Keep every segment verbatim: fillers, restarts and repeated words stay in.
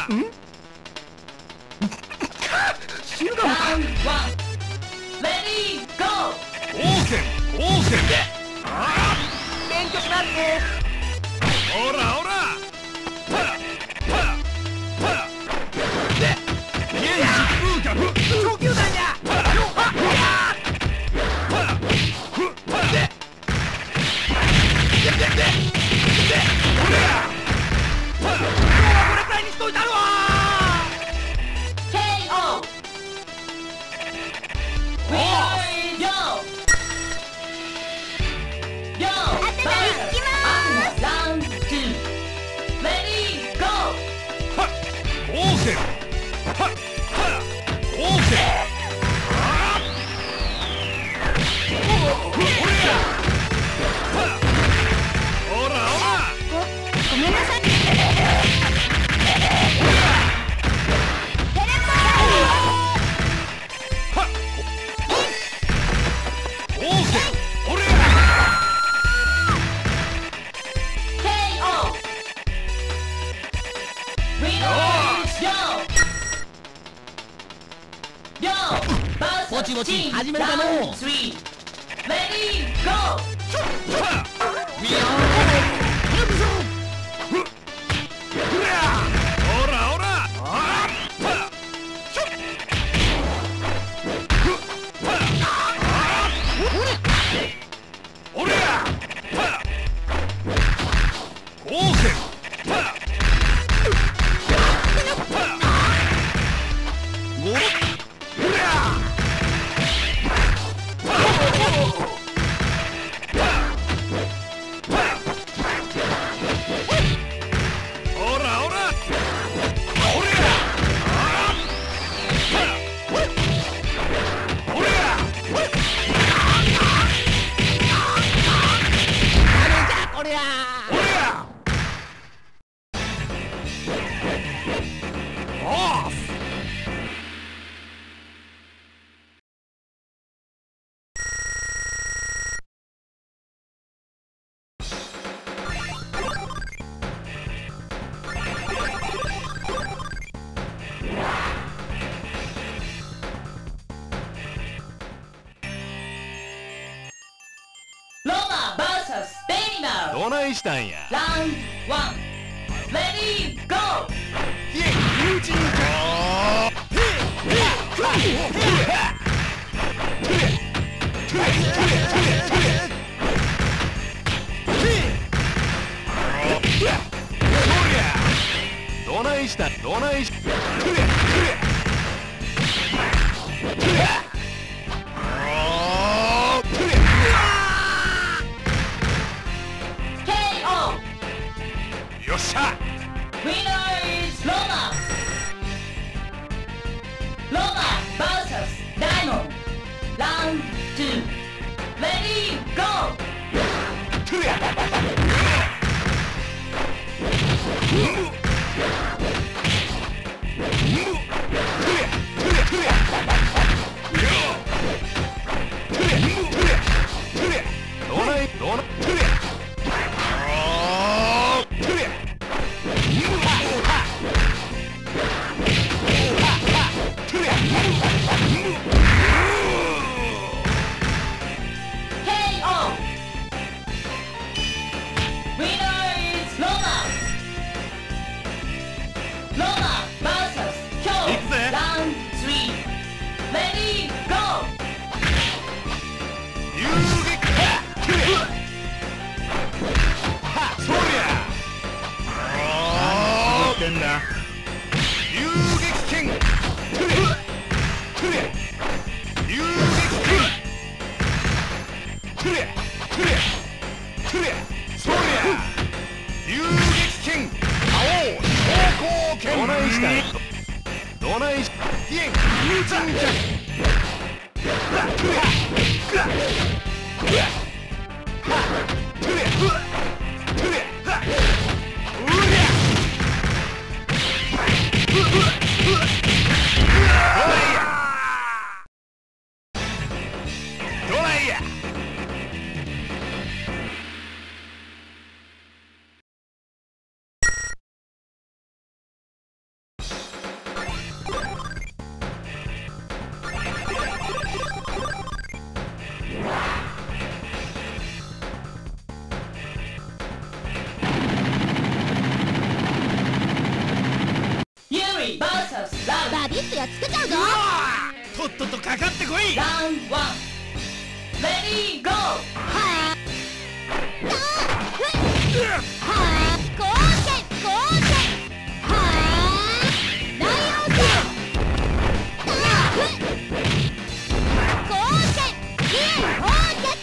死ぬかも。レディーゴー。オーケーオーケー。勉強しますね。ほらほら。パラパラパラ。で、原始風格初級弾や。パラパラパラ。で、でででで。ほら。パラ。今日はこれくらいにしといたるわ。ケーオー。ぼちぼち始めるかのう。レディーゴー。ほらほら。おりゃ。オーケー。どないしたんや。ラウンドワン。レディーゴー。イエイ、友人か。どないしたどないし。よっしゃ。ウィナーイズローマ。ローマ ブイエス ダイモンド。ラウンドツー。レディーゴー。どないどない。遊撃剣。遊撃剣。そりゃ遊撃剣。青昇降剣。どないしたい。どないし。いえ友人剣。 Yuri バーサス ラウンド。バビッとやっつけちゃうぞ。 とっととかかってこい。 ラウンドワン。レディーゴー。はあ。はあ。光線光線。はあ。ライオン線。光線。イエイ放射。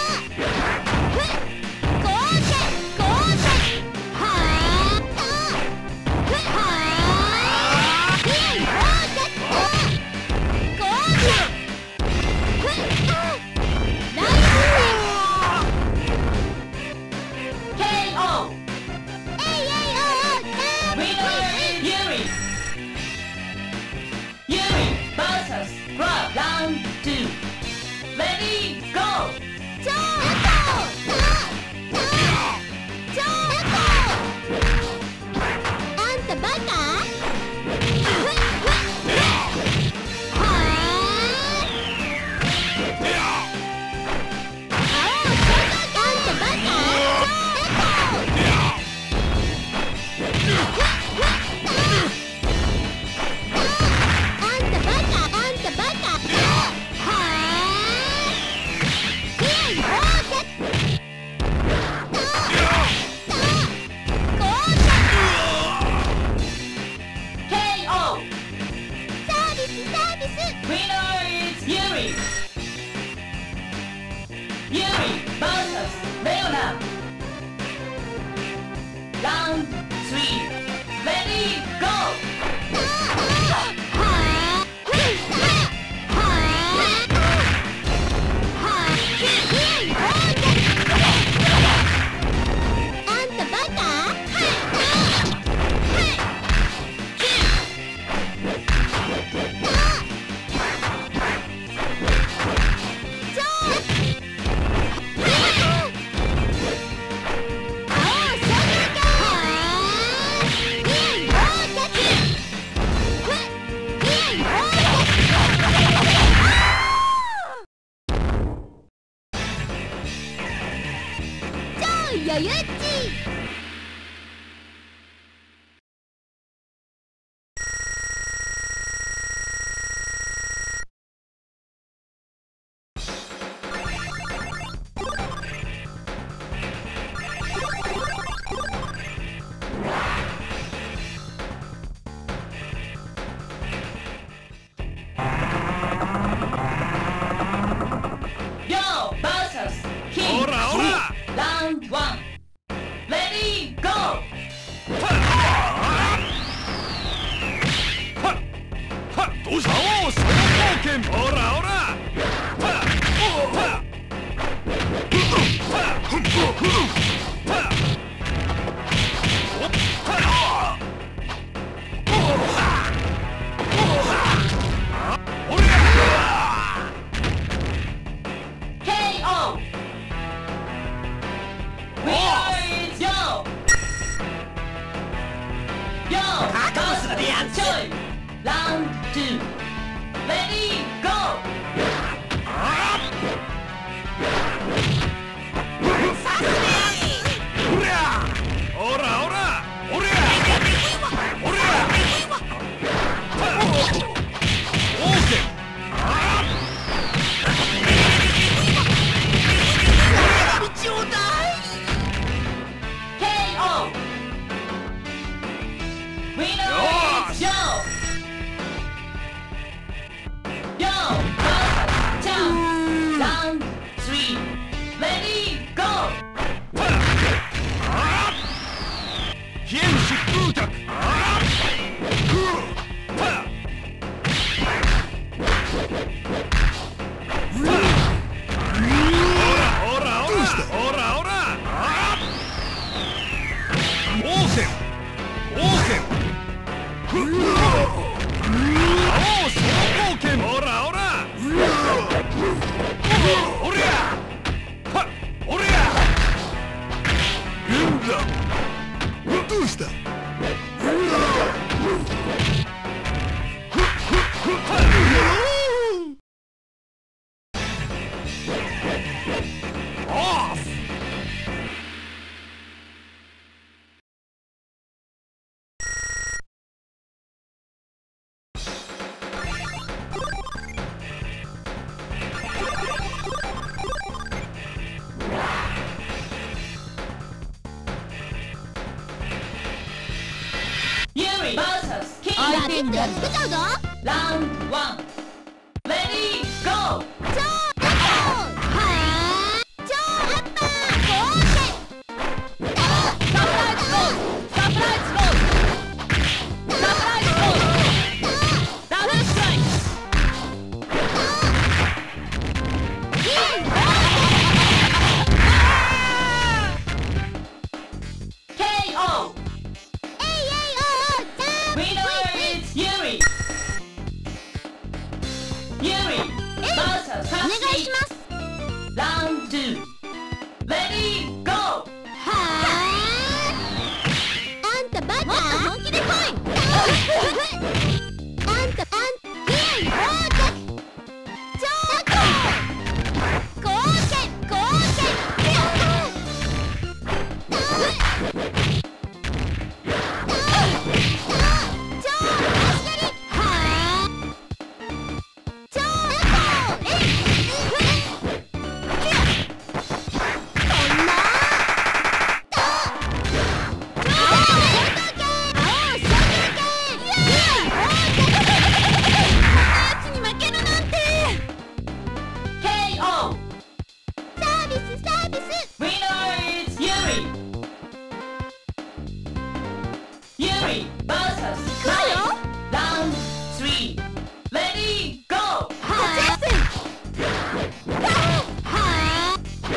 余裕っち。Yo! 相手になる。 作っちゃうぞ。 ラウンドワンレディーゴー。 超アッパーはー超アッパーゴーケサプライズゴールサプライズゴールサプライズゴールダブルストライク。 ケーオー。 Winner is Yuri. Yuri versus お願いします。 Round two Ready go。 はーあんたバカもっと本気で来い。あんたあんたイエイオーケー超ゴーゴーケーゴーケー超足蹴りはー超アッパーえいこんなケーオー。 サービスサービス Winner is Yuri. Yuri versus 来るよ Round three Ready go。 はーは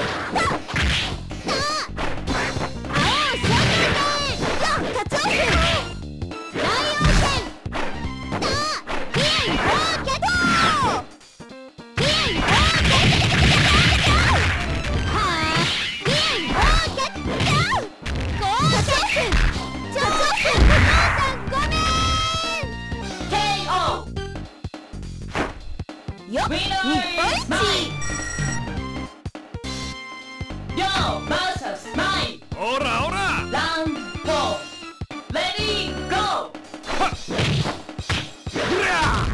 ー青シャーケーカツオフ大王戦イエイオーケーイエイオーケーはーイエイオーケーゴーカツオフカツオフお父さんごめんケーオー。 よっ Winner 日本 is 一 mine. Yo versus mine. オラオラ Round four Ready go。 うりゃ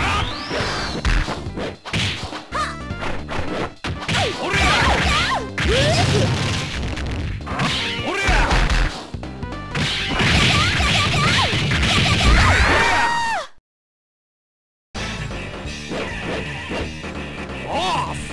おりゃおりゃオフ